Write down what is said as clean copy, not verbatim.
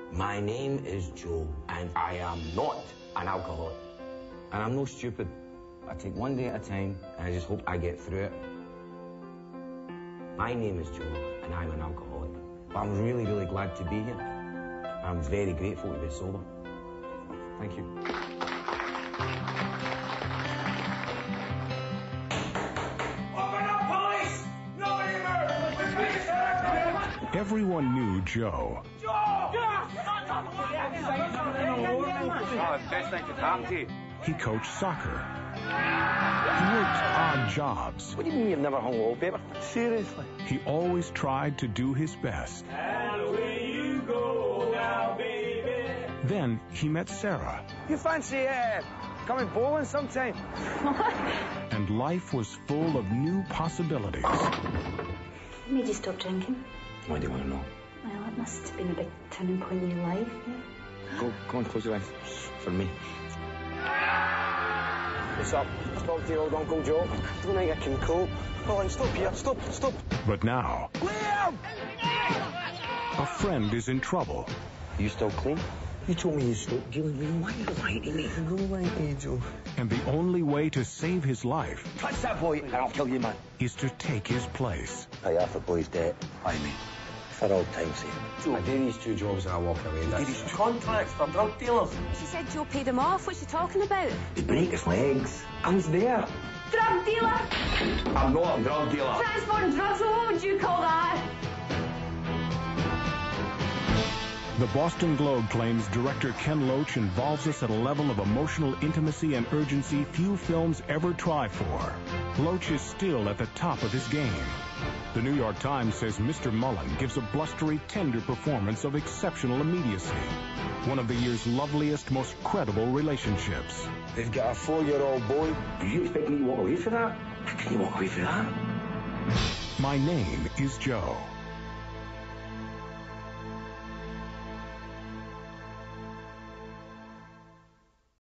My name is Joe, and I am not an alcoholic. And I'm no stupid. I take one day at a time, and I just hope I get through it. My name is Joe, and I'm an alcoholic. But I'm really, really glad to be here. I'm very grateful to be sober. Thank you. Open up, police! Nobody move! Everyone knew Joe. Joe! Best thing to come to. He coached soccer. He worked odd jobs. What do you mean you've never hung wallpaper? Seriously? He always tried to do his best. And away you go now, baby. Then he met Sarah. You fancy coming bowling sometime? And life was full of new possibilities. What made you stop drinking? Why do you want to know? Well, it must have been a big turning point in your life, yeah? Go on, close your eyes. For me. What's up? Talk to your old Uncle Joe. Don't think I can cope. Oh, stop here. Stop. But now, Liam! a friend is in trouble. You still clean? You told me you stopped dealing with me. Why are you lying to me? Go away, Angel. And the only way to save his life Touch that boy, and I'll kill you, man. is to take his place. Pay half the boy's debt. I mean, for all time's sake. I do these 2 jobs and I walk away. That's Contracts for drug dealers. She said Joe paid him off. What's she talking about? He break his legs. I was there. Drug dealer! I'm not a drug dealer. Transporting drugs, what would you call that? The Boston Globe claims director Ken Loach involves us at a level of emotional intimacy and urgency few films ever try for. Loach is still at the top of his game. The New York Times says Mr. Mullan gives a blustery, tender performance of exceptional immediacy. One of the year's loveliest, most credible relationships. They've got a 4-year-old boy. Do you expect me to walk away for that? How can you walk away for that? My Name is Joe.